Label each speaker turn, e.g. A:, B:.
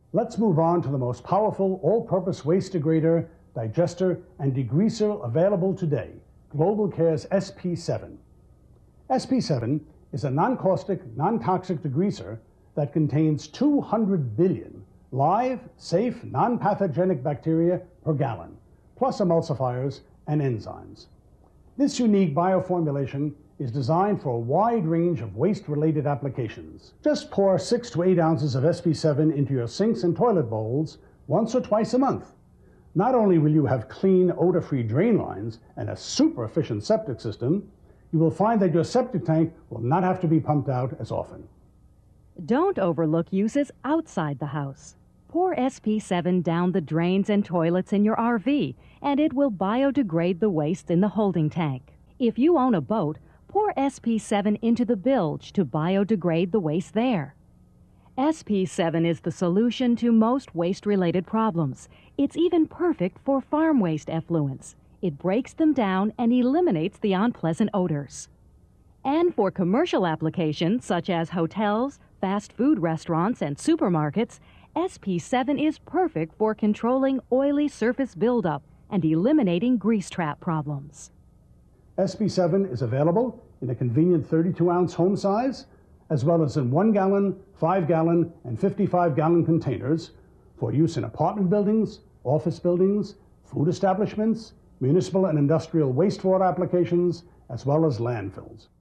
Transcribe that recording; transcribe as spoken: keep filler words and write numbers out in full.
A: Let's move on to the most powerful all-purpose waste degrader, digester, and degreaser available today, GlobalCare's S P seven. S P seven is a non-caustic, non-toxic degreaser that contains two hundred billion live, safe, non-pathogenic bacteria per gallon, plus emulsifiers and enzymes. This unique bioformulation is designed for a wide range of waste-related applications. Just pour six to eight ounces of S P seven into your sinks and toilet bowls once or twice a month. Not only will you have clean, odor-free drain lines and a super efficient septic system, you will find that your septic tank will not have to be pumped out as often.
B: Don't overlook uses outside the house. Pour S P seven down the drains and toilets in your R V, and it will biodegrade the waste in the holding tank. If you own a boat, pour S P seven into the bilge to biodegrade the waste there. S P seven is the solution to most waste-related problems. It's even perfect for farm waste effluents. It breaks them down and eliminates the unpleasant odors. And for commercial applications such as hotels, fast food restaurants, and supermarkets, S P seven is perfect for controlling oily surface buildup and eliminating grease trap problems.
A: S P seven is available in a convenient thirty-two ounce home size, as well as in one gallon, five gallon, and fifty-five gallon containers for use in apartment buildings, office buildings, food establishments, municipal and industrial wastewater applications, as well as landfills.